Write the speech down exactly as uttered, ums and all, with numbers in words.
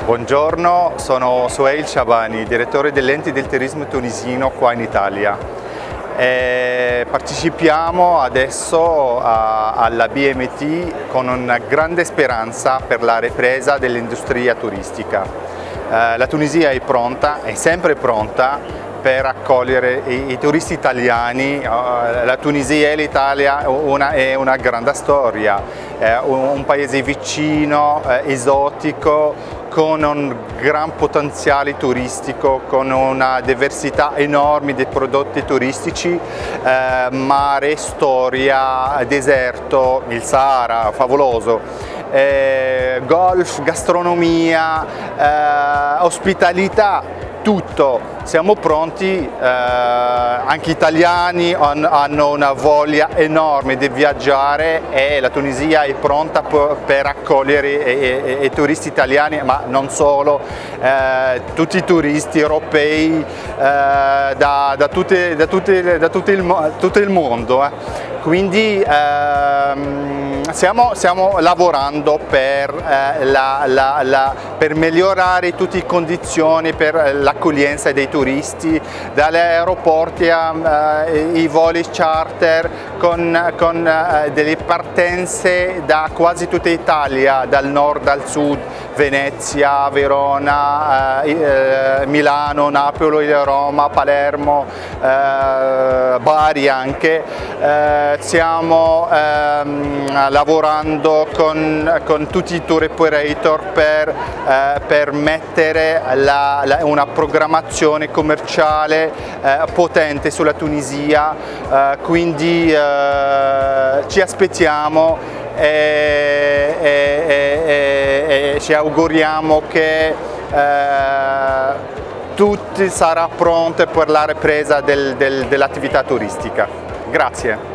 Buongiorno, sono Souheil Shabani, direttore dell'Ente del Turismo tunisino qua in Italia. E partecipiamo adesso a, alla B M T con una grande speranza per la ripresa dell'industria turistica. Eh, la Tunisia è pronta, è sempre pronta per accogliere i, i turisti italiani. La Tunisia e l'Italia una, è una grande storia, è un, un paese vicino, eh, esotico, con un gran potenziale turistico, con una diversità enorme di prodotti turistici, eh, mare, storia, deserto, il Sahara, favoloso, eh, golf, gastronomia, eh, ospitalità. Tutto, siamo pronti, eh, anche gli italiani hanno una voglia enorme di viaggiare e la Tunisia è pronta per accogliere i, i, i turisti italiani, ma non solo, eh, tutti i turisti europei eh, da, da, tutte, da, tutte, da tutto, il, tutto il mondo. Eh. Quindi ehm, stiamo, stiamo lavorando per, eh, la, la, la, per migliorare tutte le condizioni per l'accoglienza dei turisti, dagli aeroporti ai voli charter con, con eh, delle partenze da quasi tutta Italia, dal nord al sud, Venezia, Verona, eh, eh, Milano, Napoli, Roma, Palermo, eh, Bari anche. Eh, stiamo ehm, lavorando con, con tutti i tour operator per, eh, per mettere la, la, una programmazione commerciale eh, potente sulla Tunisia, eh, quindi eh, ci aspettiamo e, e, e, e ci auguriamo che eh, tutto sarà pronto per la ripresa del, del, dell'attività turistica. Grazie.